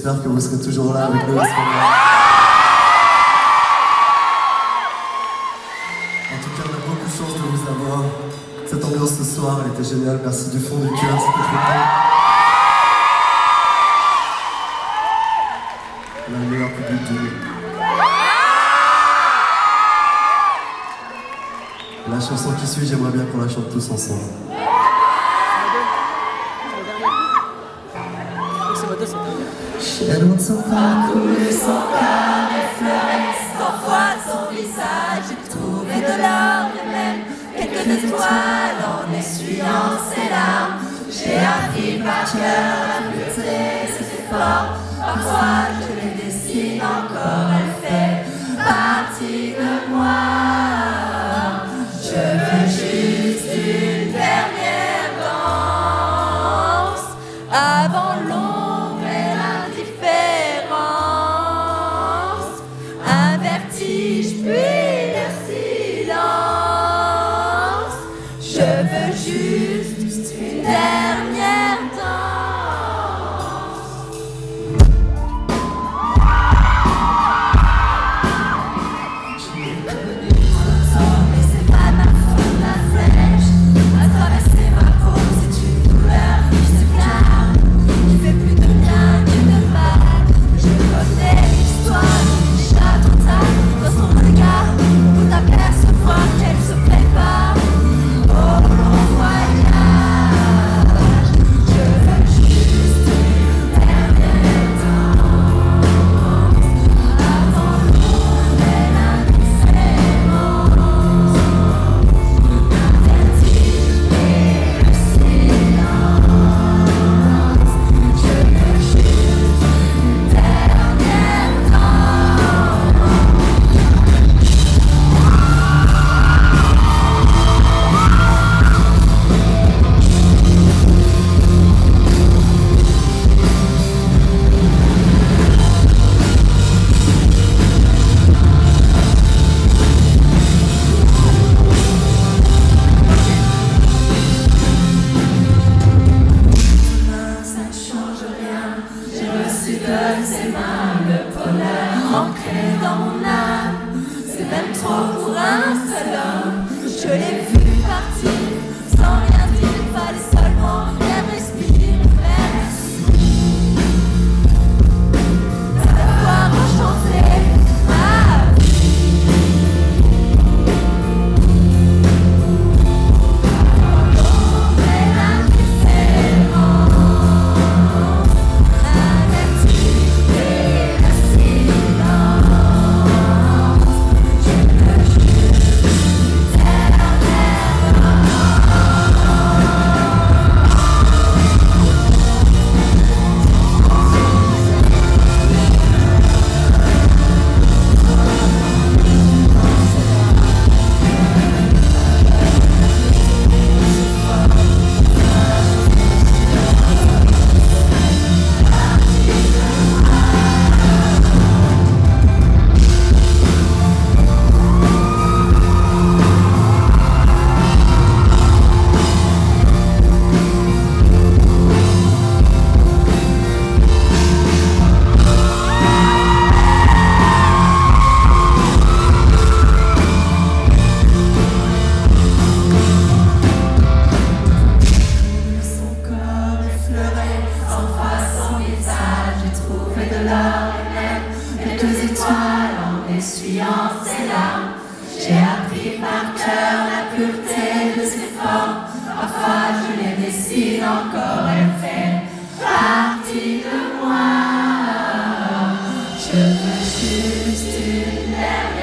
j'espère que vous serez toujours là avec nous à ce moment-là. En tout cas, on a beaucoup de chance de vous avoir. Cette ambiance ce soir, elle était géniale. Merci du fond du cœur, c'était trop cool. On a le meilleur public du monde. La chanson qui suit, j'aimerais bien qu'on la chante tous ensemble. Chèvre son parcours, son corps effleuré, parfois son visage, j'ai trouvé de l'or et même quelques étoiles en essuyant ses larmes. J'ai appris par cœur la pureté de ses efforts, parfois je les dessine encore, elle fait partie de moi. Je veux juste une dernière danse avant l'ombre et l'indifférence, un vertige puis le silence. Je veux juste une dernière danse. J'ai connu trop tôt, mais c'est pas ma faute, la flèche a traversé ma peau, c'est une douleur qui se calme, qui fait plus de bien que de mal. Je connais l'histoire du château tard, dans son regard, pour t'apercevoir qu'elle se prépare au long voyage. Je veux juste une dernière danse avant l'ombre et l'indifférence, un vertige et le silence. Je veux juste une dernière danse. Ça ne change rien, j'ai reçu de ses mains le bonheur ancré dans mon âme. C'est même trop pour un seul homme. Je l'ai vu partir sans rien dire, il fallait seulement bien respirer, faire savoir enchanter ma vie. L'ombre et l'indifférence, un vertige et le silence. Je veux juste une dernière son corps effleuré, sans face, sans visage, j'ai trouvé de l'or et même quelques étoiles en essuyant ses larmes. J'ai appris par cœur la pureté de ses formes, parfois je les dessine encore, elle fait partie de moi. Je veux juste une dernière